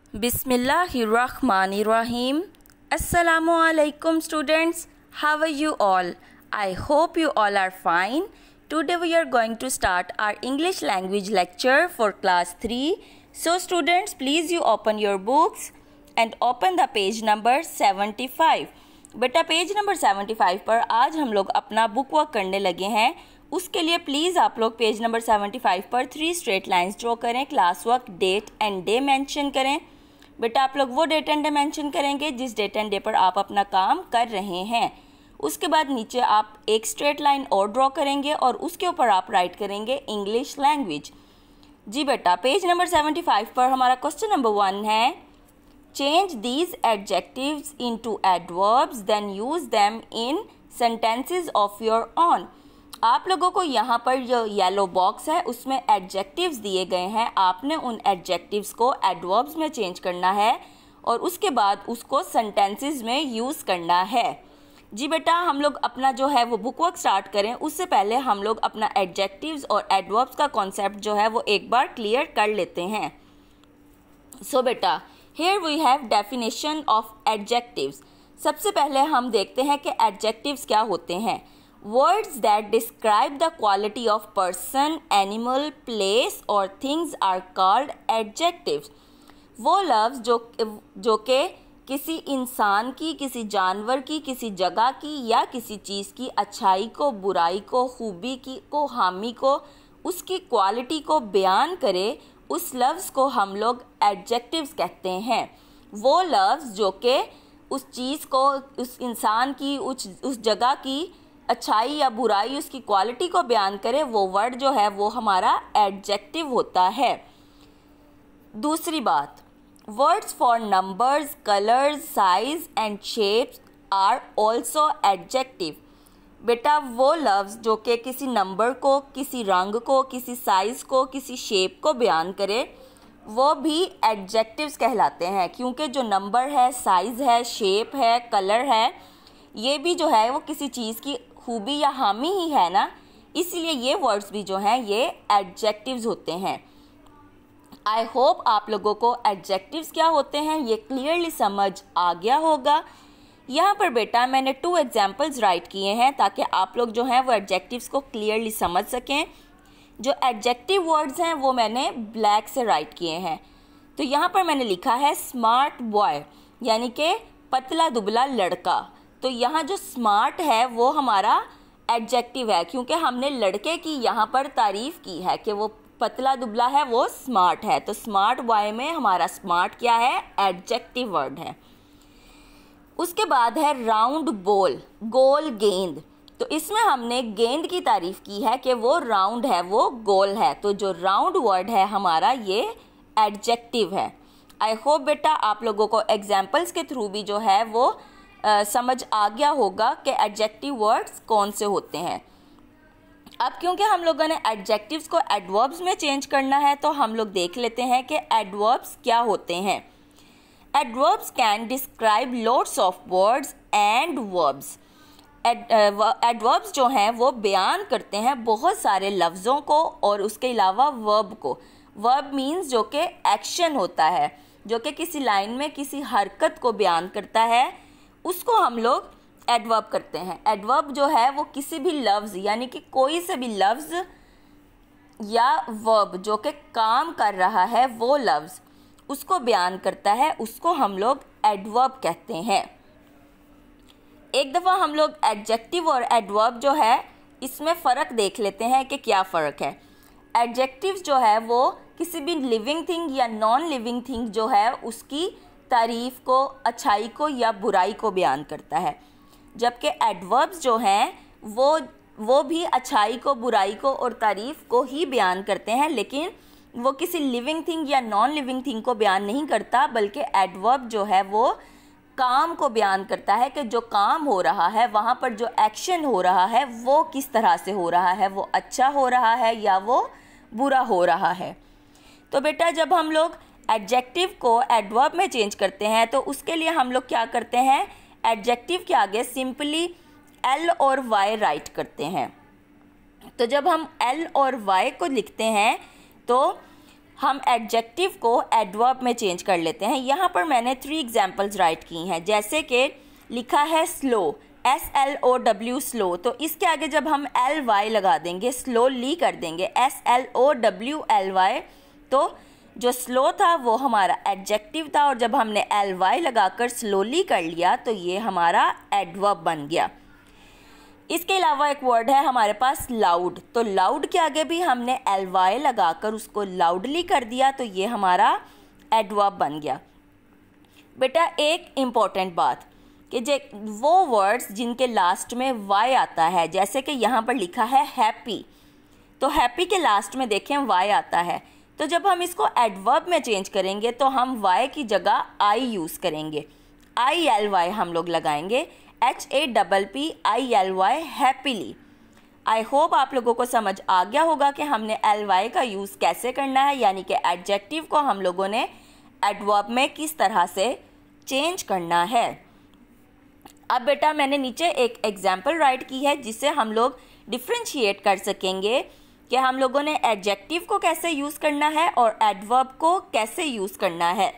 Bismillahirrahmanirrahim. Assalamu alaikum students. How are you all? I hope you all are fine. Today we are going to start our English language lecture for class 3. So students, please you open your books and open the page number 75. बेटा page number 75 पर आज हम लोग अपना book work करने लगे हैं. उसके लिए प्लीज़ आप लोग पेज नंबर 75 पर 3 स्ट्रेट लाइंस ड्रॉ करें. Class work date and day mention करें. बेटा आप लोग वो डेट एंड डे मेंशन करेंगे जिस डेट एंड डे पर आप अपना काम कर रहे हैं. उसके बाद नीचे आप एक स्ट्रेट लाइन और ड्रॉ करेंगे और उसके ऊपर आप राइट करेंगे इंग्लिश लैंग्वेज. जी बेटा पेज नंबर 75 पर हमारा क्वेश्चन नंबर 1 है, change these adjectives into adverbs then use them in sentences of your own. आप लोगों को यहाँ पर जो येलो बॉक्स है उसमें एडजेक्टिव्स दिए गए हैं. आपने उन एडजेक्टिव्स को एडवर्ब्स में चेंज करना है और उसके बाद उसको सेंटेंसेस में यूज़ करना है. जी बेटा हम लोग अपना जो है वो बुक वर्क स्टार्ट करें उससे पहले हम लोग अपना एडजेक्टिव्स और एडवर्ब्स का कॉन्सेप्ट जो है वो एक बार क्लियर कर लेते हैं. सो बेटा Here we have definition of adjectives. सबसे पहले हम देखते हैं कि adjectives क्या होते हैं. Words that describe the quality of person, animal, place or things are called adjectives. वो लफ्ज़ जो कि किसी इंसान की, किसी जानवर की, किसी जगह की या किसी चीज़ की अच्छाई को, बुराई को, खूबी को, हामी को, उसकी क्वालिटी को बयान करे, उस लफ्ज़ को हम लोग एडजेक्टिव्स कहते हैं. वो लफ्ज़ जो कि उस चीज़ को, उस इंसान की, उस जगह की अच्छाई या बुराई, उसकी क्वालिटी को बयान करे, वो वर्ड जो है वो हमारा एडजेक्टिव होता है. दूसरी बात, words for numbers, colours, size and shapes are also adjective. बेटा वो लफ्ज़ जो कि किसी नंबर को, किसी रंग को, किसी साइज़ को, किसी शेप को बयान करे वो भी एडजेक्टिव्स कहलाते हैं. क्योंकि जो नंबर है, साइज़ है, शेप है, कलर है, ये भी जो है वो किसी चीज़ की खूबी या हामी ही है ना, इसलिए ये वर्ड्स भी जो हैं ये एडजेक्टिव्स होते हैं. आई होप आप लोगों को एडजेक्टिव्स क्या होते हैं ये क्लियरली समझ आ गया होगा. यहाँ पर बेटा मैंने 2 एग्जाम्पल्स राइट किए हैं ताकि आप लोग जो हैं वो एडजेक्टिव्स को क्लियरली समझ सकें. जो एडजेक्टिव वर्ड्स हैं वो मैंने ब्लैक से राइट किए हैं. तो यहाँ पर मैंने लिखा है स्मार्ट बॉय, यानी कि पतला दुबला लड़का. तो यहाँ जो स्मार्ट है वो हमारा एडजेक्टिव है क्योंकि हमने लड़के की यहाँ पर तारीफ़ की है कि वो पतला दुबला है, वो स्मार्ट है. तो स्मार्ट बॉय में हमारा स्मार्ट क्या है, एडजेक्टिव वर्ड है. उसके बाद है राउंड बॉल, गोल गेंद. तो इसमें हमने गेंद की तारीफ़ की है कि वो राउंड है, वो गोल है. तो जो राउंड वर्ड है हमारा ये एडजेक्टिव है. आई होप बेटा आप लोगों को एग्जाम्पल्स के थ्रू भी जो है वो समझ आ गया होगा कि एडजेक्टिव वर्ड्स कौन से होते हैं. अब क्योंकि हम लोगों ने एडजेक्टिव्स को एडवर्ब्स में चेंज करना है तो हम लोग देख लेते हैं कि एडवर्ब्स क्या होते हैं. Adverbs can describe lots of words and verbs. Adverbs जो हैं वो बयान करते हैं बहुत सारे लफ्ज़ों को और उसके अलावा वर्ब को. वर्ब मीन्स जो कि एक्शन होता है, जो कि किसी लाइन में किसी हरकत को बयान करता है, उसको हम लोग एडवर्ब करते हैं. एडवर्ब जो है वो किसी भी लफ्ज़ यानी कि कोई से भी लफ्ज़ या वर्ब जो कि काम कर रहा है वो लफ्ज़ उसको बयान करता है, उसको हम लोग एडवर्ब कहते हैं. एक दफ़ा हम लोग एडजेक्टिव और एडवर्ब जो है इसमें फ़र्क देख लेते हैं कि क्या फ़र्क है. एडजेक्टिव जो है वो किसी भी लिविंग थिंग या नॉन लिविंग थिंग जो है उसकी तारीफ़ को, अच्छाई को या बुराई को बयान करता है. जबकि एडवर्ब्स जो हैं वो भी अच्छाई को, बुराई को और तारीफ़ को ही बयान करते हैं, लेकिन वो किसी लिविंग थिंग या नॉन लिविंग थिंग को बयान नहीं करता, बल्कि एडवर्ब जो है वो काम को बयान करता है कि जो काम हो रहा है, वहाँ पर जो एक्शन हो रहा है वो किस तरह से हो रहा है, वो अच्छा हो रहा है या वो बुरा हो रहा है. तो बेटा जब हम लोग एडजेक्टिव को एडवर्ब में चेंज करते हैं तो उसके लिए हम लोग क्या करते हैं, एडजेक्टिव के आगे सिंपली एल और वाई राइट करते हैं. तो जब हम एल और वाई को लिखते हैं तो हम एडजेक्टिव को एडवर्ब में चेंज कर लेते हैं। यहाँ पर मैंने 3 एग्जाम्पल्स राइट की हैं। जैसे कि लिखा है स्लो, SLOW स्लो, तो इसके आगे जब हम LY लगा देंगे, स्लोली कर देंगे, SLOWLY, तो जो स्लो था वो हमारा एडजेक्टिव था, और जब हमने LY लगाकर स्लोली कर लिया तो ये हमारा एडवर्ब बन गया। इसके अलावा एक वर्ड है हमारे पास लाउड, तो लाउड के आगे भी हमने LY लगाकर उसको लाउडली कर दिया, तो ये हमारा एडवर्ब बन गया। बेटा एक इम्पॉर्टेंट बात कि वो वर्ड्स जिनके लास्ट में Y आता है, जैसे कि यहाँ पर लिखा है हैप्पी, तो हैप्पी के लास्ट में देखें Y आता है, तो जब हम इसको एडवर्ब में चेंज करेंगे तो हम Y की जगह I यूज़ करेंगे, ILY हम लोग लगाएंगे, HAPPILY, हैप्पीली। आई होप आप लोगों को समझ आ गया होगा कि हमने LY का यूज़ कैसे करना है, यानी कि एडजेक्टिव को हम लोगों ने एडवर्ब में किस तरह से चेंज करना है। अब बेटा मैंने नीचे एक एग्जाम्पल राइट की है जिससे हम लोग डिफ्रेंशिएट कर सकेंगे कि हम लोगों ने एडजेक्टिव को कैसे यूज़ करना है और एडवर्ब को कैसे यूज़ करना है।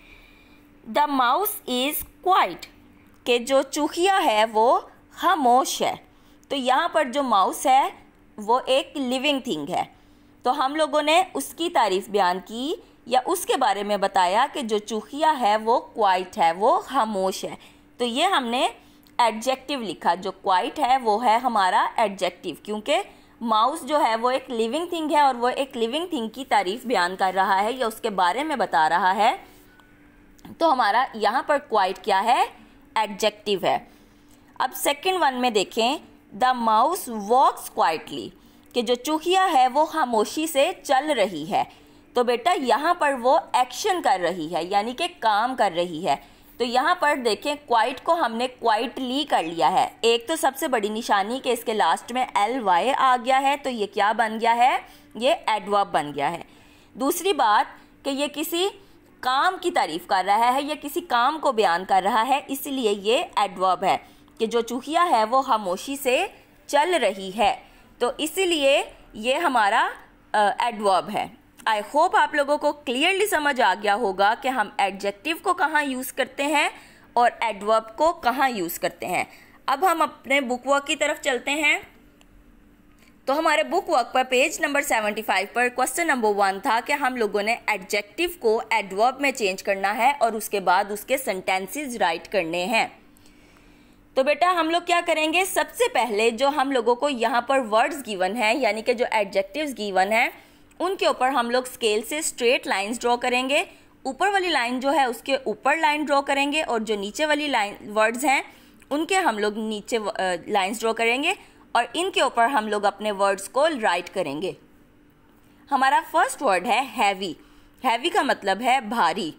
द माउस इज़ क्वाइट, कि जो चूहिया है वो खामोश है। तो यहाँ पर जो माउस है वो एक लिविंग थिंग है, तो हम लोगों ने उसकी तारीफ़ बयान की या उसके बारे में बताया कि जो चूहिया है वो क्वाइट है, वो खामोश है, तो ये हमने एडजेक्टिव लिखा। जो क्वाइट है वो है हमारा एडजेक्टिव, क्योंकि माउस जो है वो एक लिविंग थिंग है और वो एक लिविंग थिंग की तारीफ़ बयान कर रहा है या उसके बारे में बता रहा है, तो हमारा यहाँ पर क्वाइट क्या है, एडजेक्टिव है। अब सेकंड वन में देखें, द माउस वॉक्स क्वाइटली, कि जो चूहिया है वो खामोशी से चल रही है। तो बेटा यहाँ पर वो एक्शन कर रही है, यानी कि काम कर रही है। तो यहाँ पर देखें क्वाइट को हमने क्वाइटली कर लिया है। एक तो सबसे बड़ी निशानी कि इसके लास्ट में LY आ गया है, तो ये क्या बन गया है, ये एडवर्ब बन गया है। दूसरी बात कि ये किसी काम की तारीफ़ कर रहा है या किसी काम को बयान कर रहा है, इसलिए ये एडवर्ब है कि जो चूहिया है वो खामोशी से चल रही है, तो इसीलिए ये हमारा एडवर्ब है। आई होप आप लोगों को क्लियरली समझ आ गया होगा कि हम एडजेक्टिव को कहाँ यूज़ करते हैं और एडवर्ब को कहाँ यूज़ करते हैं। अब हम अपने बुक वर्क की तरफ चलते हैं। तो हमारे बुक वर्क पर पेज नंबर 75 पर क्वेश्चन नंबर 1 था कि हम लोगों ने एडजेक्टिव को एडवर्ब में चेंज करना है और उसके बाद उसके सेंटेंसेस राइट करने हैं। तो बेटा हम लोग क्या करेंगे, सबसे पहले जो हम लोगों को यहाँ पर वर्ड्स गिवन है, यानी कि जो एडजेक्टिव्स गिवन है, उनके ऊपर हम लोग स्केल से स्ट्रेट लाइंस ड्रॉ करेंगे। ऊपर वाली लाइन जो है उसके ऊपर लाइन ड्रॉ करेंगे और जो नीचे वाली लाइन वर्ड्स हैं उनके हम लोग नीचे लाइंस ड्रॉ करेंगे और इनके ऊपर हम लोग अपने वर्ड्स को राइट करेंगे। हमारा फर्स्ट वर्ड है हैवी। हैवी का मतलब है भारी।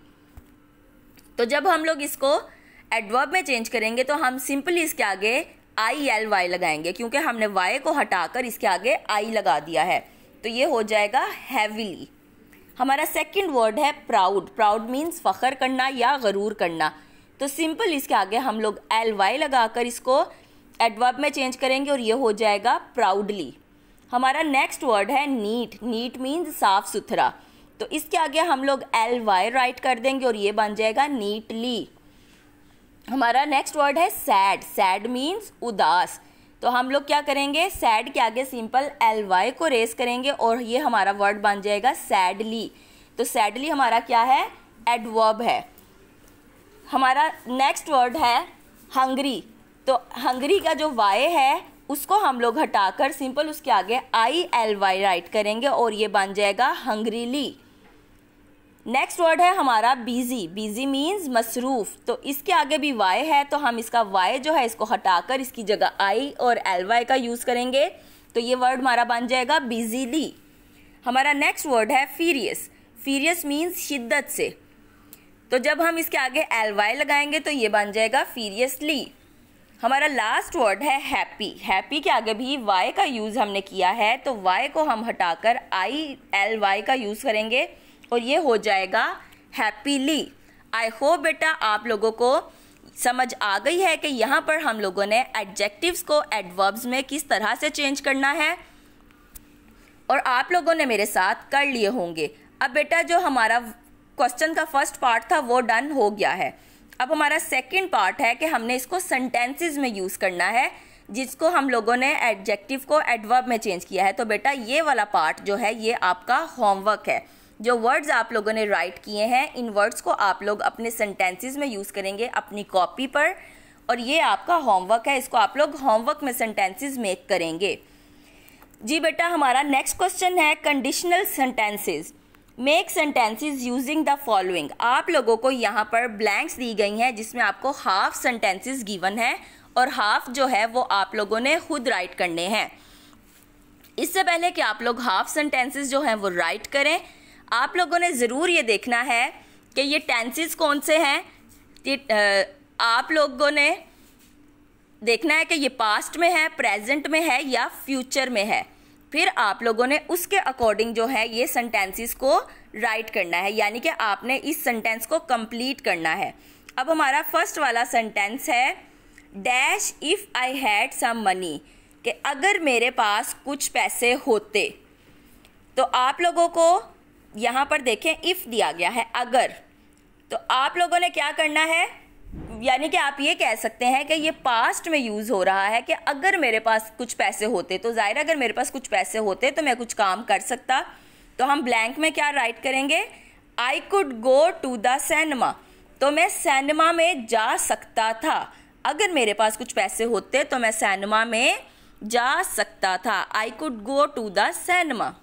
तो जब हम लोग इसको एडवर्ब में चेंज करेंगे तो हम सिंपली इसके आगे ILY लगाएंगे, क्योंकि हमने Y को हटाकर इसके आगे I लगा दिया है, तो ये हो जाएगा हैवीली। हमारा सेकंड वर्ड है प्राउड। प्राउड मीन्स फख्र करना या गरूर करना, तो सिंपल इसके आगे हम लोग LY लगाकर इसको एडवर्ब में चेंज करेंगे और ये हो जाएगा प्राउडली। हमारा नेक्स्ट वर्ड है नीट। नीट मीन्स साफ सुथरा, तो इसके आगे हम लोग LY राइट कर देंगे और ये बन जाएगा नीटली। हमारा नेक्स्ट वर्ड है सैड। सैड मीन्स उदास, तो हम लोग क्या करेंगे, सैड के आगे सिंपल LY को रेस करेंगे और ये हमारा वर्ड बन जाएगा सैडली। तो सैडली हमारा क्या है, एडवर्ब है। हमारा नेक्स्ट वर्ड है हंग्री। तो हंग्री का जो Y है उसको हम लोग हटाकर सिंपल उसके आगे ILY राइट करेंगे और ये बन जाएगा हंग्रीली। नेक्स्ट वर्ड है हमारा बिजी। बिजी मीन्स मसरूफ़, तो इसके आगे भी Y है, तो हम इसका Y जो है इसको हटाकर इसकी जगह I और LY का यूज़ करेंगे, तो ये वर्ड हमारा बन जाएगा बिजीली। हमारा नेक्स्ट वर्ड है फीरियस। फीरियस मीन्स शिद्दत से, तो जब हम इसके आगे LY लगाएंगे तो ये बन जाएगा फीरियसली। हमारा लास्ट वर्ड है हैप्पी। हैप्पी के आगे भी Y का यूज़ हमने किया है, तो Y को हम हटाकर ILY का यूज़ करेंगे और ये हो जाएगा हैप्पीली। आई होप बेटा आप लोगों को समझ आ गई है कि यहाँ पर हम लोगों ने एडजेक्टिव्स को एडवर्ब्स में किस तरह से चेंज करना है और आप लोगों ने मेरे साथ कर लिए होंगे। अब बेटा जो हमारा क्वेश्चन का फर्स्ट पार्ट था वो डन हो गया है। अब हमारा सेकंड पार्ट है कि हमने इसको सेंटेंसेस में यूज़ करना है, जिसको हम लोगों ने एडजेक्टिव को एडवर्ब में चेंज किया है। तो बेटा ये वाला पार्ट जो है ये आपका होमवर्क है। जो वर्ड्स आप लोगों ने राइट किए हैं, इन वर्ड्स को आप लोग अपने सेंटेंसेस में यूज़ करेंगे अपनी कॉपी पर, और ये आपका होमवर्क है। इसको आप लोग होमवर्क में सेंटेंसेस मेक करेंगे। जी बेटा, हमारा नेक्स्ट क्वेश्चन है conditional sentences. Make sentences using the following. आप लोगों को यहाँ पर ब्लैंक्स दी गई हैं जिसमें आपको हाफ सेंटेंसेस गिवन है और हाफ जो है वो आप लोगों ने खुद राइट करने हैं। इससे पहले कि आप लोग हाफ सेंटेंसेस जो हैं वो राइट करें, आप लोगों ने ज़रूर ये देखना है कि ये टेंसेस कौन से हैं। आप लोगों ने देखना है कि ये पास्ट में है, प्रेजेंट में है या फ्यूचर में है। फिर आप लोगों ने उसके अकॉर्डिंग जो है ये सेंटेंसेस को राइट करना है, यानी कि आपने इस सेंटेंस को कंप्लीट करना है। अब हमारा फर्स्ट वाला सेंटेंस है dash if I had some money, कि अगर मेरे पास कुछ पैसे होते। तो आप लोगों को यहाँ पर देखें इफ़ दिया गया है अगर, तो आप लोगों ने क्या करना है, यानी कि आप ये कह सकते हैं कि ये पास्ट में यूज़ हो रहा है कि अगर मेरे पास कुछ पैसे होते, तो ज़ाहिर अगर मेरे पास कुछ पैसे होते तो मैं कुछ काम कर सकता। तो हम ब्लैंक में क्या राइट करेंगे, I could go to the cinema, तो मैं सिनेमा में जा सकता था। अगर मेरे पास कुछ पैसे होते तो मैं सिनेमा में जा सकता था। I could go to the cinema.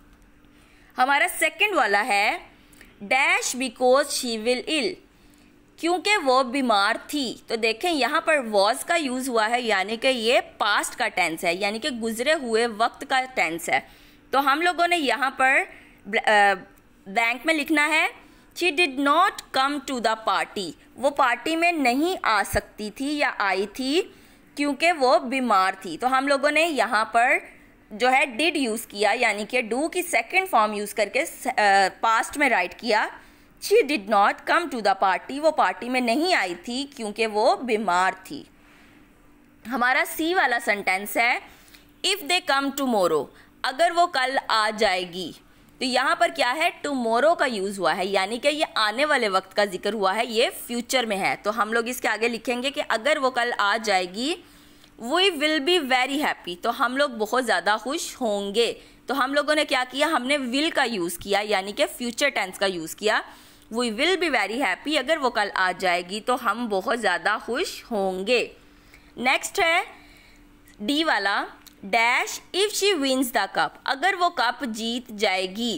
हमारा सेकंड वाला है dash because she will ill, क्योंकि वो बीमार थी। तो देखें यहाँ पर वॉज का यूज़ हुआ है, यानी कि ये पास्ट का टेंस है, यानी कि गुजरे हुए वक्त का टेंस है। तो हम लोगों ने यहाँ पर बैंक में लिखना है she did not come to the party, वो पार्टी में नहीं आ सकती थी या आई थी क्योंकि वो बीमार थी। तो हम लोगों ने यहाँ पर जो है डिड यूज़ किया, यानी कि डू की सेकंड फॉर्म यूज़ करके पास्ट में राइट किया। She did not come to the party, वो पार्टी में नहीं आई थी क्योंकि वो बीमार थी। हमारा सी वाला सेंटेंस है इफ़ दे कम टुमोरो, अगर वो कल आ जाएगी। तो यहाँ पर क्या है, टुमोरो का यूज़ हुआ है, यानी कि ये आने वाले वक्त का जिक्र हुआ है, ये फ्यूचर में है। तो हम लोग इसके आगे लिखेंगे कि अगर वो कल आ जाएगी, we will be very happy, तो हम लोग बहुत ज़्यादा खुश होंगे। तो हम लोगों ने क्या किया, हमने विल का यूज़ किया, यानी कि फ्यूचर टेंस का यूज़ किया। We will be very happy, अगर वो कल आ जाएगी तो हम बहुत ज़्यादा खुश होंगे। नेक्स्ट है डी वाला dash if she wins the cup, अगर वो कप जीत जाएगी।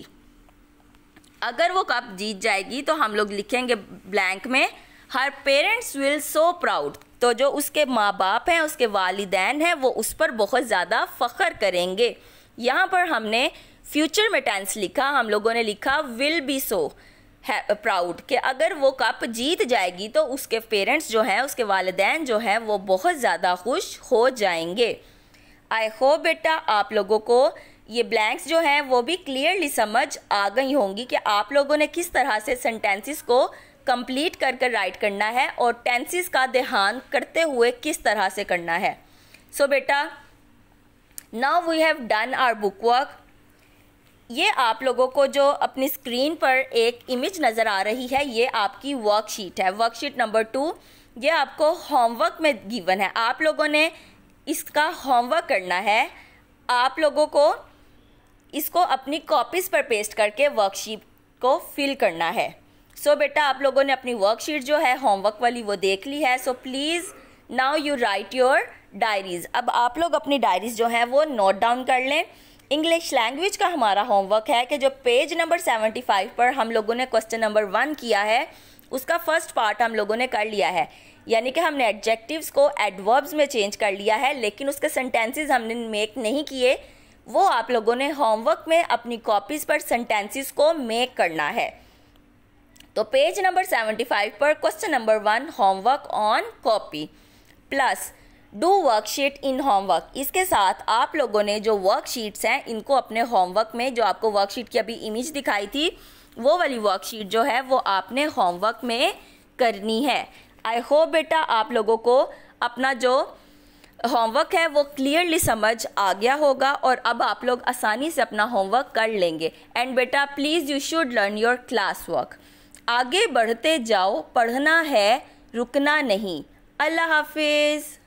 अगर वो कप जीत जाएगी तो हम लोग लिखेंगे ब्लैंक में her parents will so proud, तो जो उसके माँ बाप हैं, उसके वालिदैन हैं, वो उस पर बहुत ज़्यादा फ़ख्र करेंगे। यहाँ पर हमने फ्यूचर में टेंस लिखा, हम लोगों ने लिखा विल बी सो प्राउड, कि अगर वो कप जीत जाएगी तो उसके पेरेंट्स जो हैं, उसके वालिदैन जो हैं, वो बहुत ज़्यादा खुश हो जाएंगे। आई होप बेटा आप लोगों को ये ब्लैंक्स जो हैं वो भी क्लियरली समझ आ गई होंगी कि आप लोगों ने किस तरह से सेंटेंसेस को कंप्लीट कर राइट करना है और टेंसेस का ध्यान करते हुए किस तरह से करना है। सो बेटा now we have done our book work. ये आप लोगों को जो अपनी स्क्रीन पर एक इमेज नज़र आ रही है, ये आपकी वर्कशीट है, वर्कशीट नंबर 2। ये आपको होमवर्क में गिवन है, आप लोगों ने इसका होमवर्क करना है। आप लोगों को इसको अपनी कॉपीज़ पर पेस्ट करके वर्कशीट को फिल करना है। सो बेटा आप लोगों ने अपनी वर्कशीट जो है होमवर्क वाली वो देख ली है। So please now you write your diaries. अब आप लोग अपनी डायरीज़ जो है वो नोट डाउन कर लें। इंग्लिश लैंग्वेज का हमारा होमवर्क है कि जो पेज नंबर 75 पर हम लोगों ने क्वेश्चन नंबर 1 किया है, उसका फर्स्ट पार्ट हम लोगों ने कर लिया है, यानी कि हमने एडजेक्टिव्स को एडवर्ब्स में चेंज कर लिया है, लेकिन उसके सेंटेंसेस हमने मेक नहीं किए। वो आप लोगों ने होमवर्क में अपनी कॉपीज़ पर सेंटेंसेस को मेक करना है। तो पेज नंबर 75 पर question number 1 homework on copy plus do worksheet in homework. इसके साथ आप लोगों ने जो वर्कशीट्स हैं इनको अपने होमवर्क में, जो आपको वर्कशीट की अभी इमेज दिखाई थी, वो वाली वर्कशीट जो है वो आपने होमवर्क में करनी है। आई होप बेटा आप लोगों को अपना जो होमवर्क है वो क्लियरली समझ आ गया होगा और अब आप लोग आसानी से अपना होमवर्क कर लेंगे। एंड बेटा please you should learn your class work. आगे बढ़ते जाओ, पढ़ना है, रुकना नहीं। अल्लाह हाफिज़।